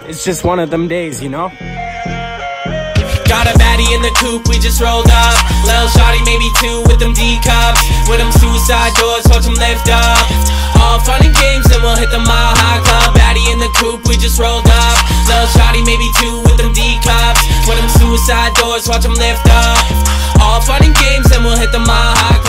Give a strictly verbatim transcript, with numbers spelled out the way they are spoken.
it's just one of them days, you know? Got a baddie in the coupe, we just rolled up. Lil' shawty, maybe two with them D-cups. With them suicide doors, watch them lift up. All fun and games, then we'll hit the Mile High Club. Baddie in the coupe, we just rolled up. Lil' shawty, maybe two with them D-cups. With them suicide doors, watch them lift up. All fun and games, then we'll hit the Mile High Club.